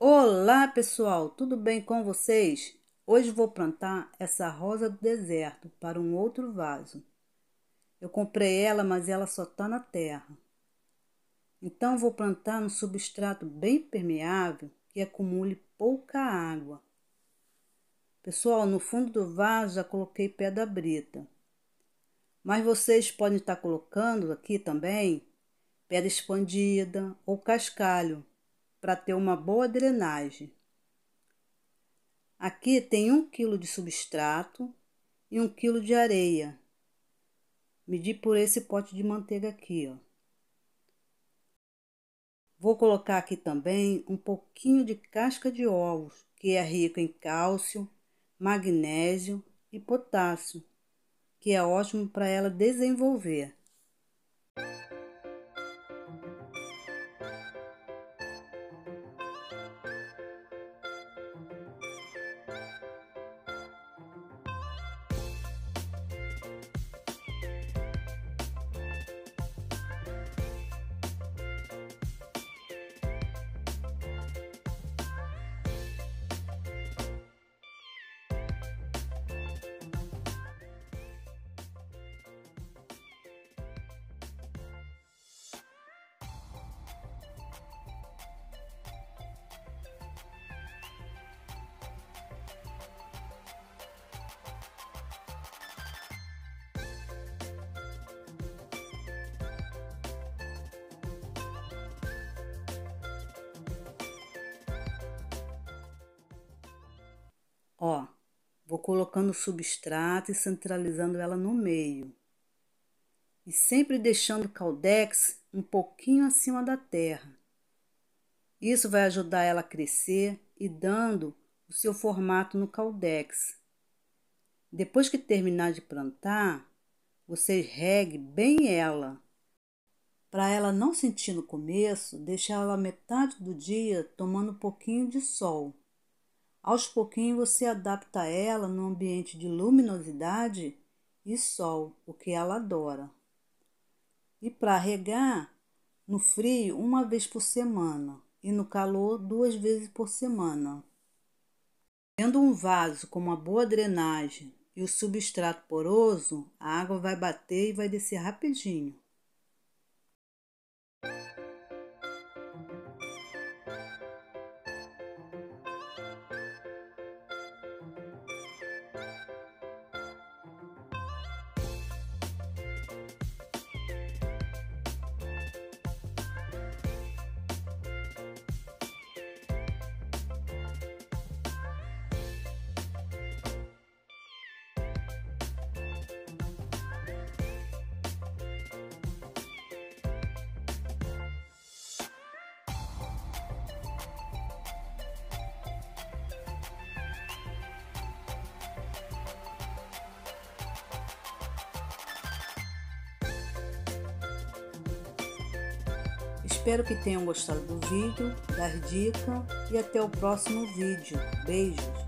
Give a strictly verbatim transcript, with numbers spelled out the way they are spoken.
Olá pessoal, tudo bem com vocês? Hoje vou plantar essa rosa do deserto para um outro vaso. Eu comprei ela, mas ela só está na terra. Então vou plantar no substrato bem permeável que acumule pouca água. Pessoal, no fundo do vaso já coloquei pedra brita. Mas vocês podem estar colocando aqui também pedra expandida ou cascalho para ter uma boa drenagem. Aqui tem um quilo de substrato e um quilo de areia. Medi por esse pote de manteiga aqui, ó. Vou colocar aqui também um pouquinho de casca de ovos, que é rico em cálcio, magnésio e potássio, que é ótimo para ela desenvolver. Ó, vou colocando o substrato e centralizando ela no meio. E sempre deixando o caldex um pouquinho acima da terra. Isso vai ajudar ela a crescer e dando o seu formato no caldex. Depois que terminar de plantar, você regue bem ela. Para ela não sentir no começo, deixe ela metade do dia tomando um pouquinho de sol. Aos pouquinhos você adapta ela no ambiente de luminosidade e sol, o que ela adora. E para regar, no frio, uma vez por semana e no calor, duas vezes por semana. Tendo um vaso com uma boa drenagem e o substrato poroso, a água vai bater e vai descer rapidinho. Espero que tenham gostado do vídeo, das dicas e até o próximo vídeo. Beijos!